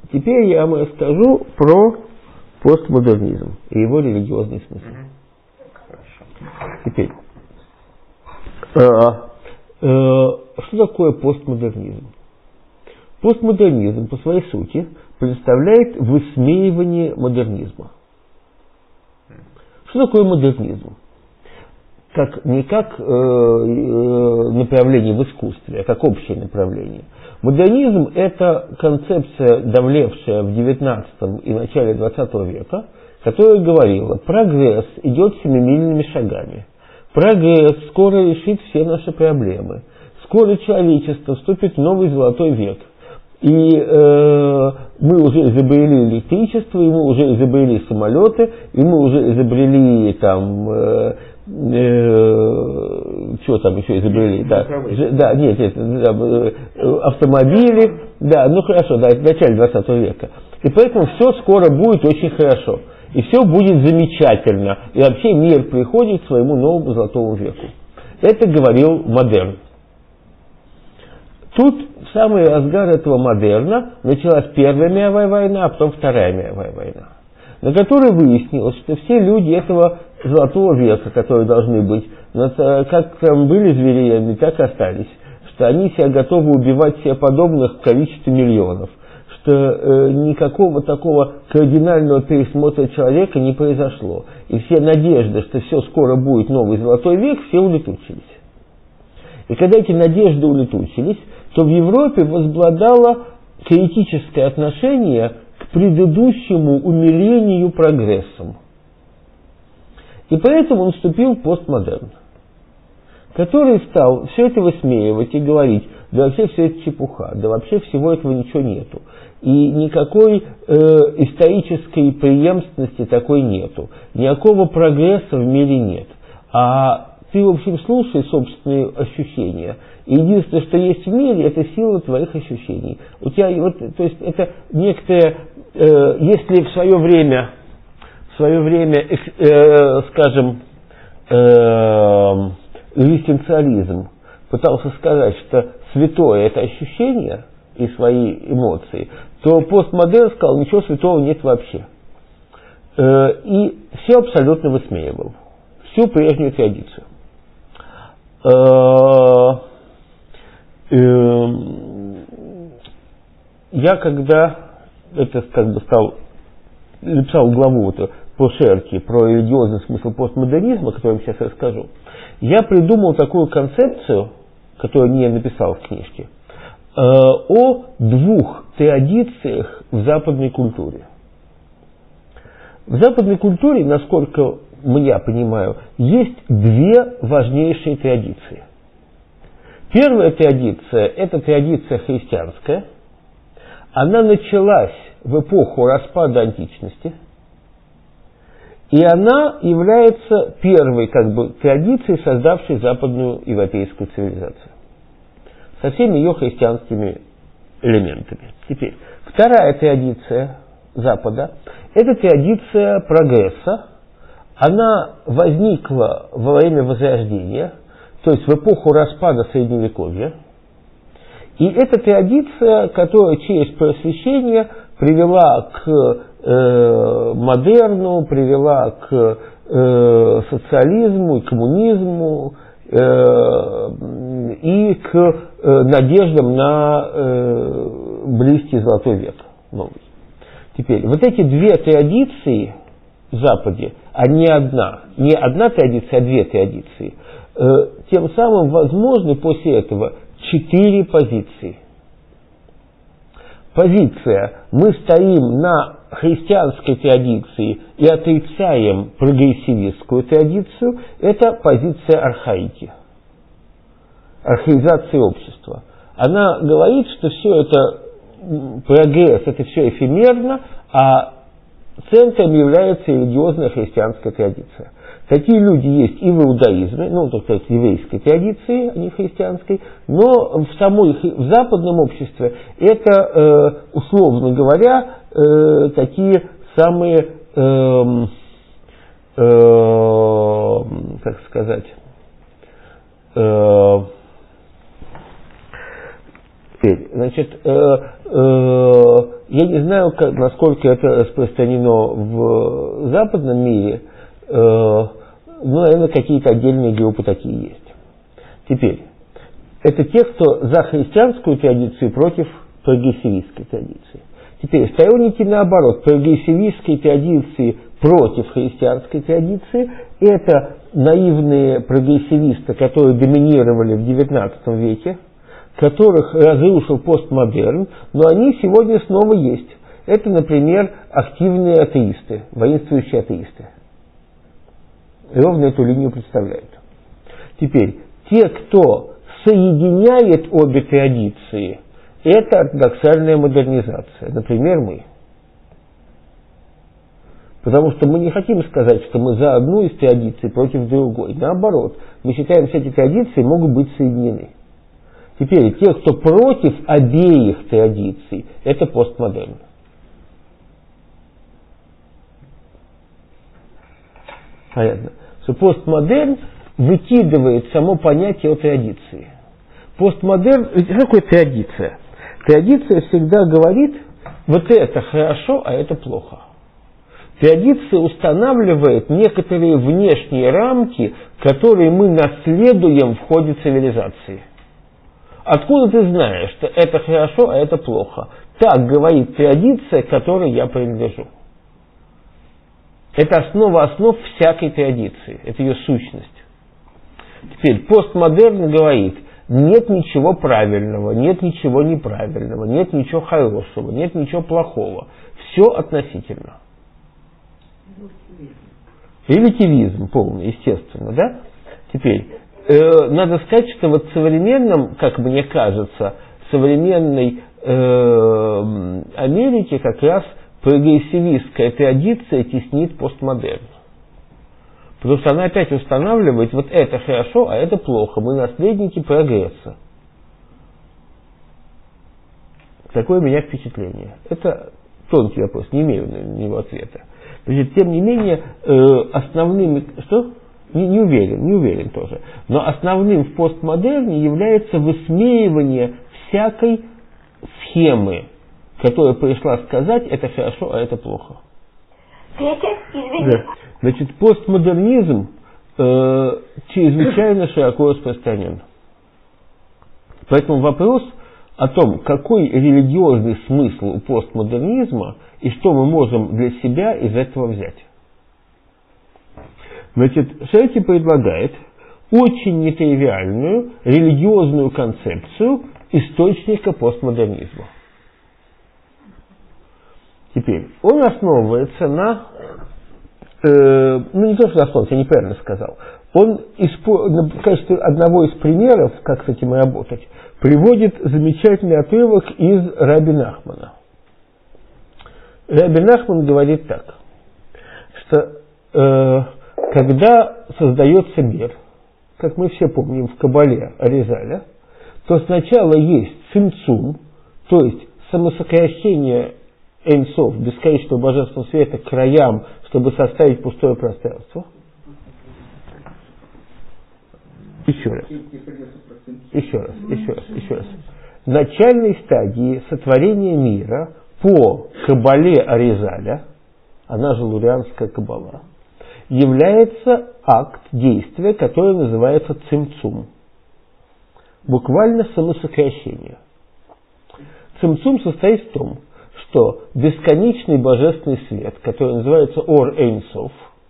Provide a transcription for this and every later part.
теперь я вам расскажу про постмодернизм и его религиозный смысл. Теперь, что такое постмодернизм? Постмодернизм по своей сути представляет высмеивание модернизма. Что такое модернизм? Не как направление в искусстве, а как общее направление. Модернизм – это концепция, давлевшая в XIX и начале XX века, которая говорила: прогресс идет семимильными шагами. Прогресс скоро решит все наши проблемы. Скоро человечество вступит в новый золотой век. И мы уже изобрели электричество, и мы уже изобрели самолеты, и мы уже изобрели что там еще изобрели? Автомобили. Да, ну хорошо, да, это в начале 20 века. И поэтому все скоро будет очень хорошо. И все будет замечательно. И вообще мир приходит к своему новому золотому веку. Это говорил модерн. Тут в самый разгар этого модерна началась Первая мировая война, а потом Вторая мировая война, на которой выяснилось, что все люди этого золотого века, которые должны быть, как там были зверями, так и остались, что они себя готовы убивать себе подобных в количестве миллионов, что никакого такого кардинального пересмотра человека не произошло. И все надежды, что все скоро будет новый золотой век, все улетучились. И когда эти надежды улетучились, то в Европе возобладало критическое отношение к предыдущему умилению прогрессом. И поэтому наступил постмодерн, который стал все это высмеивать и говорить: да вообще все это чепуха, да вообще всего этого ничего нету. И никакой исторической преемственности такой нету. Никакого прогресса в мире нет. А ты, в общем, слушай собственные ощущения. И единственное, что есть в мире, это сила твоих ощущений. У тебя вот, то есть это некоторое, если в свое время, скажем, экзистенциализм пытался сказать, что святое это ощущение и свои эмоции, то постмодерн сказал: ничего святого нет вообще. И все абсолютно высмеивал. Всю прежнюю традицию. Я когда написал главу по Шерке про религиозный смысл постмодернизма, которую я сейчас расскажу, я придумал такую концепцию, которую не написал в книжке, о двух традициях в западной культуре. В западной культуре, насколько я понимаю, есть две важнейшие традиции. Первая традиция – это традиция христианская. Она началась в эпоху распада античности. И она является первой традицией, создавшей западную европейскую цивилизацию. Со всеми ее христианскими элементами. Теперь, вторая традиция Запада – это традиция прогресса. Она возникла во время Возрождения, то есть в эпоху распада Средневековья. И это традиция, которая через просвещение привела к модерну, привела к социализму, коммунизму и к надеждам на близкий золотой век новый. Теперь, вот эти две традиции в Западе, а не одна традиция, а две традиции, тем самым возможны после этого 4 позиции. Позиция: мы стоим на христианской традиции и отрицаем прогрессивистскую традицию, это позиция архаики, архаизации общества. Она говорит, что все это прогресс, это все эфемерно, а центром является религиозная христианская традиция. Такие люди есть и в иудаизме, только в еврейской традиции, а не христианской, но в западном обществе это, условно говоря, такие самые, как сказать, Теперь, значит, я не знаю, насколько это распространено в западном мире, но, наверное, какие-то отдельные группы такие есть. Теперь, это те, кто за христианскую традицию против прогрессивистской традиции. Теперь, сторонники, наоборот, прогрессивистской традиции против христианской традиции, это наивные прогрессивисты, которые доминировали в XIX веке, которых разрушил постмодерн, но они сегодня снова есть. Это, например, активные атеисты, воинствующие атеисты. Ровно эту линию представляют. Теперь, те, кто соединяет обе традиции, это ортодоксальная модернизация, например, мы. Потому что мы не хотим сказать, что мы за одну из традиций против другой. Наоборот, мы считаем, что эти традиции могут быть соединены. Теперь, те, кто против обеих традиций, это постмодерн. Понятно. Что постмодерн выкидывает само понятие о традиции. Постмодерн, что такое традиция? Традиция всегда говорит, вот это хорошо, а это плохо. Традиция устанавливает некоторые внешние рамки, которые мы наследуем в ходе цивилизации. Откуда ты знаешь, что это хорошо, а это плохо? Так говорит традиция, к которой я принадлежу. Это основа основ всякой традиции, это ее сущность. Теперь постмодерн говорит, нет ничего правильного, нет ничего неправильного, нет ничего хорошего, нет ничего плохого. Все относительно. Релятивизм полный, естественно, да? Теперь, надо сказать, что вот в современном, как мне кажется, современной Америке как раз прогрессивистская традиция теснит постмодерн. Потому что она опять устанавливает, вот это хорошо, а это плохо. Мы наследники прогресса. Такое у меня впечатление. Это тонкий вопрос, не имею на него ответа. Значит, тем не менее, основным... Что? Не уверен тоже. Но основным в постмодерне является высмеивание всякой схемы, которая пришла сказать, это хорошо, а это плохо. Да. Значит, постмодернизм чрезвычайно широко распространен. Поэтому вопрос о том, какой религиозный смысл у постмодернизма и что мы можем для себя из этого взять. Значит, Шерти предлагает очень нетривиальную религиозную концепцию источника постмодернизма. Теперь, он основывается на, не то, что основывается, я неправильно сказал, он в качестве одного из примеров, как с этим работать, приводит замечательный отрывок из Раби Нахмана. Раби Нахман говорит так, что когда создается мир, как мы все помним в Кабале Аризаля, то сначала есть цимцум, то есть самосокращение Эйн-Соф, бесконечного божественного света, к краям, чтобы составить пустое пространство. Еще раз. В начальной стадии сотворения мира по Кабале Аризаля, она же Лурианская Кабала, является акт действия, который называется цимцум. Буквально самосокращение. Цимцум состоит в том, что бесконечный божественный свет, который называется Ор Эйн-Соф,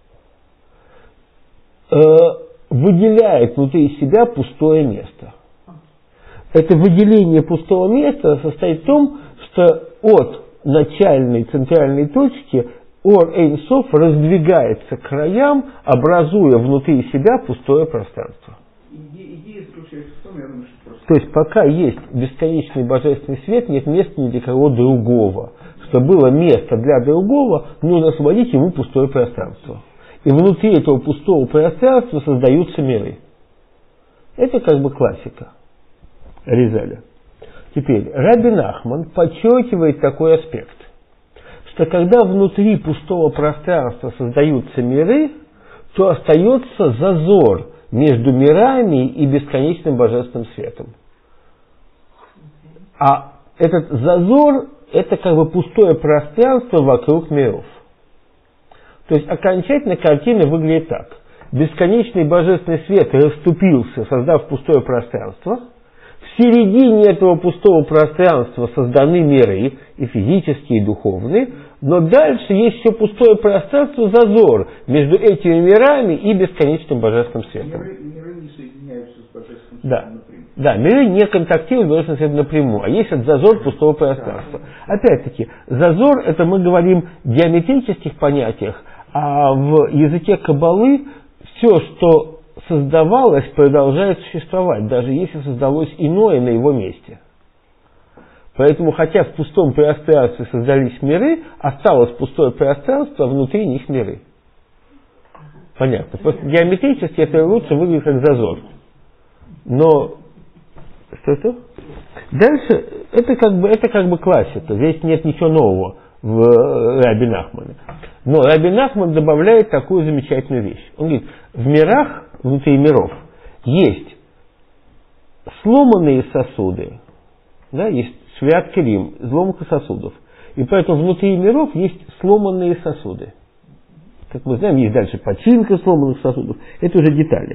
выделяет внутри себя пустое место. Это выделение пустого места состоит в том, что от начальной центральной точки Ор Эйн-Соф раздвигается к краям, образуя внутри себя пустое пространство. Идея заключается в том, я думаю, что просто... То есть пока есть бесконечный божественный свет, нет места ни для кого другого. Чтобы было место для другого, нужно освободить ему пустое пространство. И внутри этого пустого пространства создаются миры. Это как бы классика Аризаля. Теперь Раби Нахман подчеркивает такой аспект, что когда внутри пустого пространства создаются миры, то остается зазор между мирами и бесконечным божественным светом. А этот зазор – это как бы пустое пространство вокруг миров. То есть окончательно картина выглядит так. Бесконечный божественный свет расступился, создав пустое пространство. В середине этого пустого пространства созданы миры, и физические, и духовные, но дальше есть все пустое пространство, зазор между этими мирами и бесконечным божественным светом. Миры не соединяются с божественным Да. светом напрямую. Да, миры не контактируют с божественным светом напрямую, а есть этот зазор пустого пространства. Опять-таки, зазор, это мы говорим в геометрических понятиях, а в языке Каббалы все, что создавалось, продолжает существовать, даже если создалось иное на его месте. Поэтому, хотя в пустом пространстве создались миры, осталось пустое пространство, а внутри них миры. Понятно. Просто геометрически это лучше выглядит как зазор. Но что-то? Дальше это как бы классика. Здесь нет ничего нового в Раби Нахмане. Но Раби Нахман добавляет такую замечательную вещь. Он говорит, в мирах, внутри миров, есть сломанные сосуды, да, есть свят келим, изломка сосудов. И поэтому внутри миров есть сломанные сосуды. Как мы знаем, есть дальше починка сломанных сосудов. Это уже детали.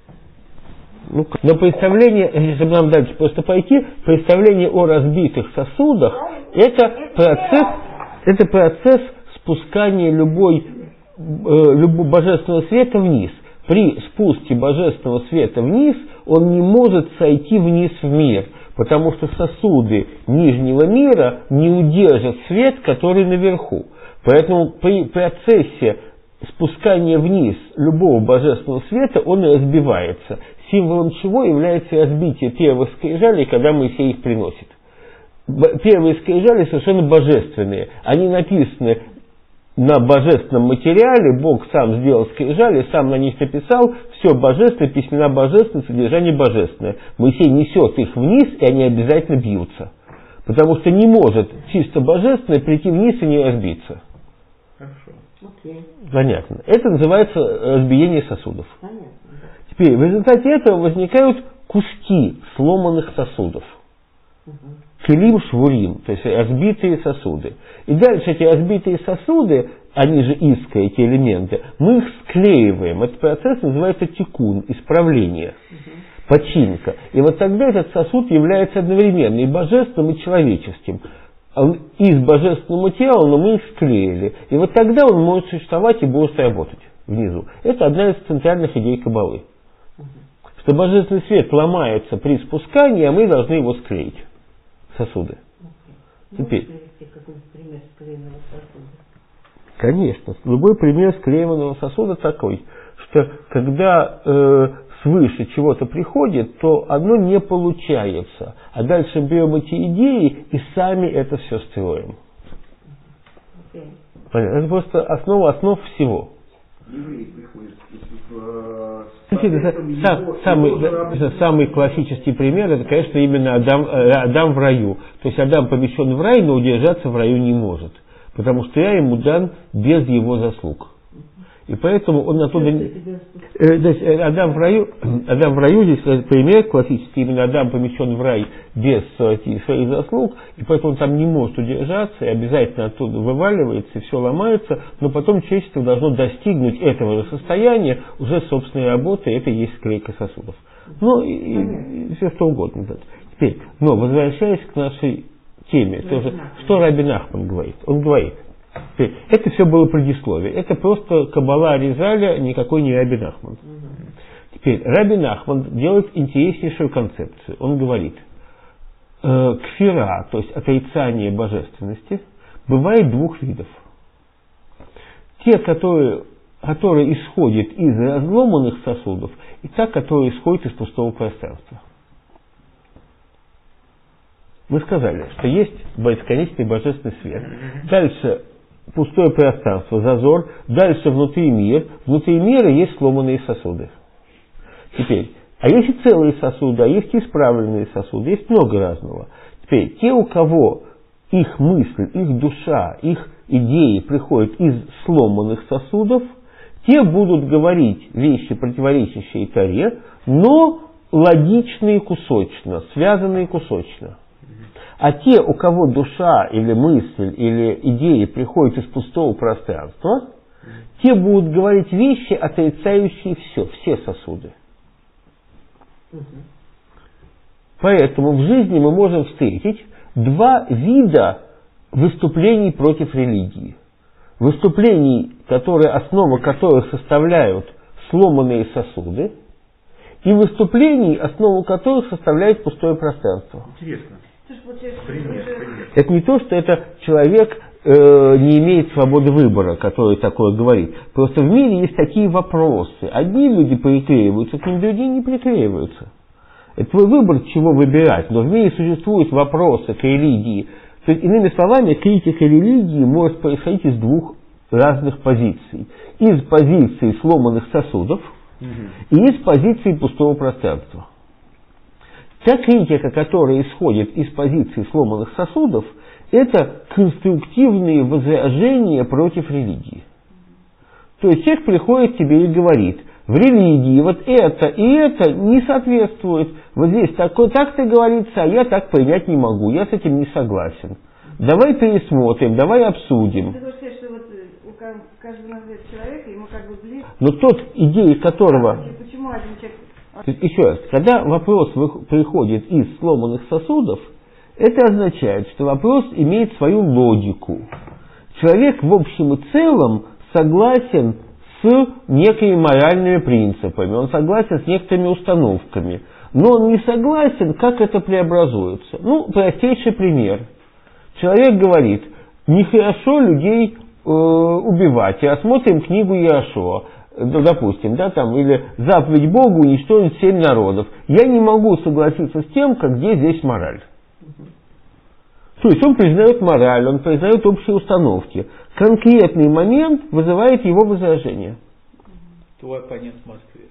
Но представление, если нам дальше просто пойти, представление о разбитых сосудах, это процесс спускания любого божественного света вниз. При спуске божественного света вниз он не может сойти вниз в мир, потому что сосуды нижнего мира не удержат свет, который наверху. Поэтому при процессе спускания вниз любого божественного света он разбивается, символом чего является разбитие первых скрижалей, когда Моисей их приносит. Первые скрижали совершенно божественные, они написаны на божественном материале, Бог сам сделал скрижали, сам на них написал, все божественное, письмена божественное, содержание божественное. Моисей несет их вниз, и они обязательно бьются. Потому что не может чисто божественное прийти вниз и не разбиться. Хорошо. Понятно. Это называется разбиение сосудов. Понятно. Теперь, в результате этого возникают куски сломанных сосудов. Келим швурим, то есть разбитые сосуды. И дальше эти разбитые сосуды, они же искра, эти элементы, мы их склеиваем. Этот процесс называется тикун, исправление, починка. И вот тогда этот сосуд является одновременно и божественным, и человеческим. Он из божественного материала, но мы их склеили. И вот тогда он может существовать и будет работать внизу. Это одна из центральных идей Каббалы. Что божественный свет ломается при спускании, а мы должны его склеить. Сосуды. Теперь. Какой-нибудь пример склеенного сосуда? Конечно. Любой пример склеенного сосуда такой, что когда свыше чего-то приходит, то оно не получается. А дальше берем эти идеи и сами это все строим. Понятно? Это просто основа основ всего. Евреи приходят, Самый классический пример, это, конечно, именно Адам в раю. То есть Адам помещен в рай, но удержаться в раю не может. Потому что я ему дан без его заслуг. И поэтому он оттуда... Адам в раю, здесь пример классический, именно Адам помещен в рай без своих заслуг, и поэтому он там не может удержаться, и обязательно оттуда вываливается, и все ломается, но потом человечество должно достигнуть этого же состояния уже собственной работой, это и есть склейка сосудов. Ну, и все что угодно. Теперь, но возвращаясь к нашей теме, тоже, что Раби Нахман говорит? Он говорит, это все было предисловие. Это просто Каббала Аризаля, никакой не Раби Нахман. Теперь Раби Нахман делает интереснейшую концепцию. Он говорит, кфира, то есть отрицание божественности, бывает двух видов. Те, которые исходят из разломанных сосудов, и та, которая исходит из пустого пространства. Мы сказали, что есть бесконечный божественный свет. Дальше пустое пространство, зазор, дальше внутри мир. Внутри мира есть сломанные сосуды. Теперь, а есть и целые сосуды, а есть и исправленные сосуды, есть много разного. Теперь, те, у кого их мысль, их душа, их идеи приходят из сломанных сосудов, те будут говорить вещи, противоречащие Торе, но логичные кусочно, связанные кусочно. А те, у кого душа или мысль, или идеи приходят из пустого пространства, те будут говорить вещи, отрицающие все сосуды. Поэтому в жизни мы можем встретить два вида выступлений против религии. Выступлений, основа которых составляют сломанные сосуды, и выступлений, основу которых составляет пустое пространство. Интересно. Пример. Это не то, что это человек не имеет свободы выбора, который такое говорит. Просто в мире есть такие вопросы. Одни люди приклеиваются к ним, другие не приклеиваются. Это твой выбор, чего выбирать. Но в мире существуют вопросы к религии. То есть, иными словами, критика религии может происходить из двух разных позиций. Из позиции сломанных сосудов и из позиции пустого пространства. Та критика, которая исходит из позиции сломанных сосудов, это конструктивные возражения против религии. То есть человек приходит к тебе и говорит: в религии вот это и это не соответствует. Вот здесь так-то говорится, а я так принять не могу, я с этим не согласен. Давай пересмотрим, давай обсудим. Ты хочешь сказать, что вот у каждого человека, ему как бы близко. Но тот, идея которого... Почему один человек... То есть, еще раз, когда вопрос приходит из сломанных сосудов, это означает, что вопрос имеет свою логику. Человек в общем и целом согласен с некими моральными принципами, он согласен с некоторыми установками, но он не согласен, как это преобразуется. Простейший пример. Человек говорит: нехорошо людей убивать, и осмотрим книгу Иошуа, допустим, или заповедь Богу уничтожить 7 народов. Я не могу согласиться с тем, где здесь мораль. То есть он признает мораль, он признает общие установки. Конкретный момент вызывает его возражение. Твой оппонент в Москве.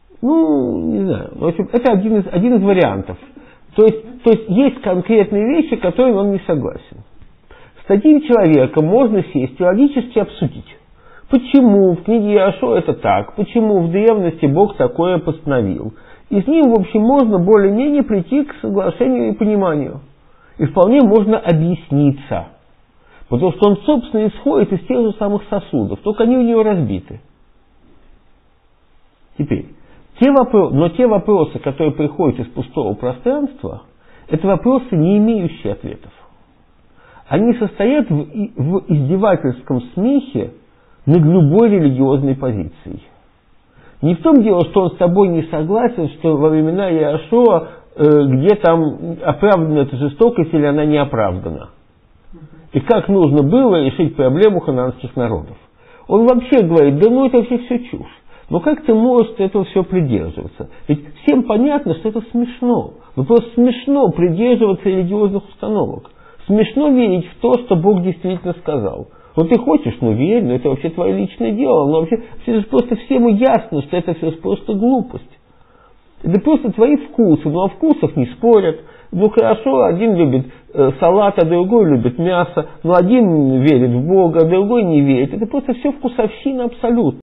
Не знаю. В общем, это один из вариантов. То есть конкретные вещи, с которыми он не согласен. С таким человеком можно сесть и логически обсудить. Почему в книге Иошуа это так? Почему в древности Бог такое постановил? И с ним, в общем, можно более-менее прийти к соглашению и пониманию. И вполне можно объясниться. Потому что он, собственно, исходит из тех же самых сосудов, только они у него разбиты. Теперь, те вопросы, которые приходят из пустого пространства, это вопросы, не имеющие ответов. Они состоят в издевательском смехе над любой религиозной позицией. Не в том дело, что он с тобой не согласен, что во времена Иошуа, где там оправдана эта жестокость или она не оправдана. И как нужно было решить проблему хананских народов. Он вообще говорит: это вообще все чушь. Но как ты можешь этого все придерживаться? Ведь всем понятно, что это смешно. Просто смешно придерживаться религиозных установок. Смешно верить в то, что Бог действительно сказал. Ты хочешь, верь, но это вообще твое личное дело. Но вообще просто всем ясно, что это все просто глупость. Это просто твои вкусы, о вкусах не спорят. Хорошо, один любит салат, а другой любит мясо. Один верит в Бога, а другой не верит. Это просто все вкусовщина абсолютно.